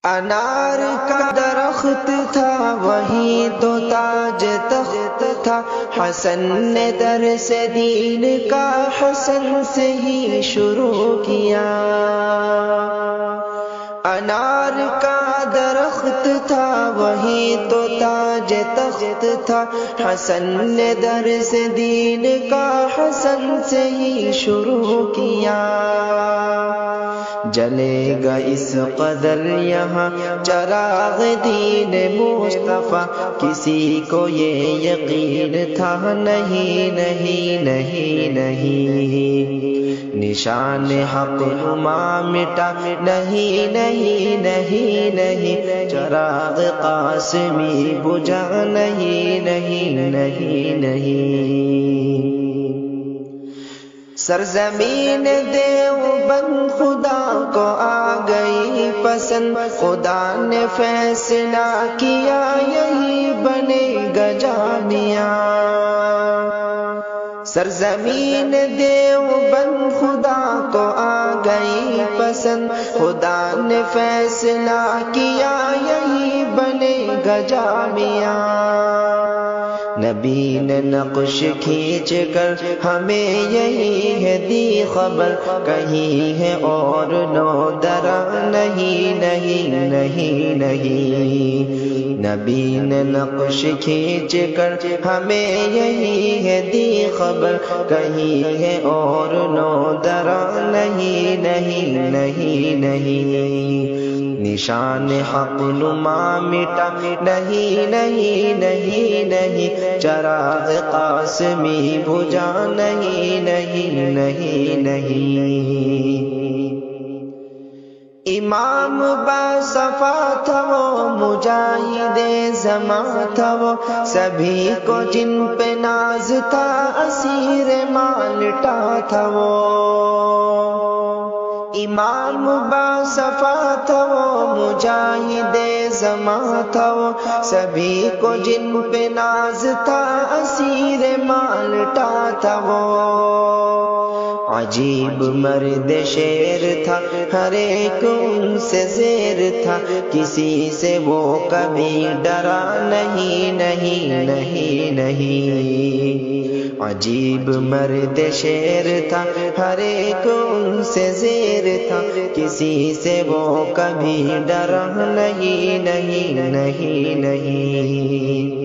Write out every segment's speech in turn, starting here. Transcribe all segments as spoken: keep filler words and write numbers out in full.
انار کا درخت تھا وہی تو تاج تخت تھا، حسن نے درس دین کا حسن سے ہی شروع کیا۔ انار کا درخت تھا وہی تو تاج تخت تھا، حسن نے درس دین کا حسن سے ہی شروع کیا۔ جلے گا اس قدر یہاں چراغ دین مصطفیٰ، کسی کو یہ یقین تھا نہیں نہیں نہیں نہیں، نشان حق نما مٹا نہیں نہیں نہیں نہیں، چراغ قاسمی بجھا نہیں نہیں نہیں نہیں۔ سرزمین دیوبند خدا کو آ گئی پسند، خدا نے فیصلہ کیا یہی بنے گا جامعہ۔ سرزمین دیوبند خدا کو آ گئی پسند، خدا نے فیصلہ کیا یہی بنے گا جامعہ۔ نبی نے نقش کھینچ کر ہمیں یہی ہے دی خبر، کہیں ہے اور نو درا نہیں نہیں نہیں نہیں، نبی نے نقش کھینچ کر ہمیں یہی ہے دی خبر، کہیں ہے اور نو درا نہیں نہیں نہیں نہیں، نشان حق نما مٹا نہیں نہیں نہیں نہیں، چراغ قاسمی بجھا نہیں نہیں نہیں نہیں۔ امام باصفا تھا وہ، مجاہد زماں تھا وہ، سبھی کو جن پہ ناز تھا اسیر مالٹا تھا وہ۔ امام باصفا تھا وہ، مجاہد زماں تھا وہ، سبھی کو جن پہ ناز تھا اسیر مالٹا تھا وہ۔ عجیب مرد شیر تھا، ہر ایک ان سے زیر تھا، کسی سے وہ کبھی ڈرا نہیں نہیں نہیں نہیں، عجیب مرد شیر تھا، ہر ایک ان سے زیر تھا، کسی سے وہ کبھی ڈرا نہیں نہیں نہیں نہیں۔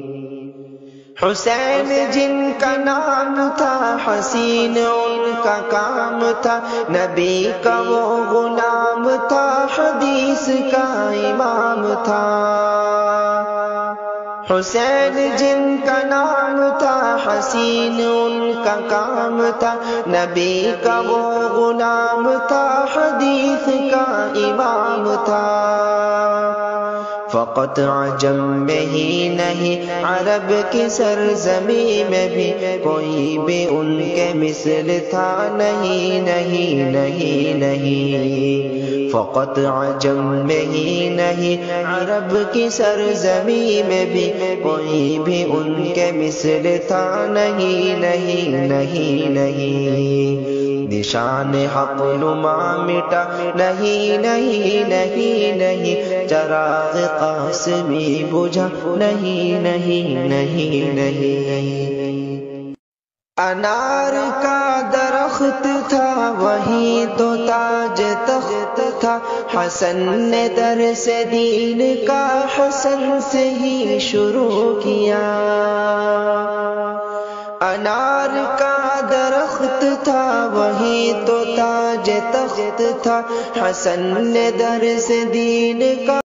حسین جن کا نام تھا، حسین ان کا کام تھا، نبی کا وہ غلام تھا، حدیث کا امام تھا۔ حسین جن کا نام تھا، حسین ان کا کام تھا، نبی کا وہ غلام تھا، حدیث کا امام تھا۔ فقط عجم میں ہی نہیں، عرب کی سرزمین میں بھی کوئی بھی ان کے مثل تھا نہیں نہیں نہیں نہیں، فقط عجم میں ہی نہیں، عرب کی سرزمین میں بھی کوئی بھی ان کے مثل تھا نہیں نہیں نہیں نہیں، نشان حق نما مٹا نہیں نہیں نہیں نہیں، چراغ قاسمی بجھا نہیں نہیں نہیں نہیں۔ انار کا درخت تھا وہی تو تاج تخت تھا، حسن نے درس دین کا حسن سے ہی شروع کیا۔ انار کا درخت تھا وہی تو تاج تخت تھا، حسن نے درس دین کا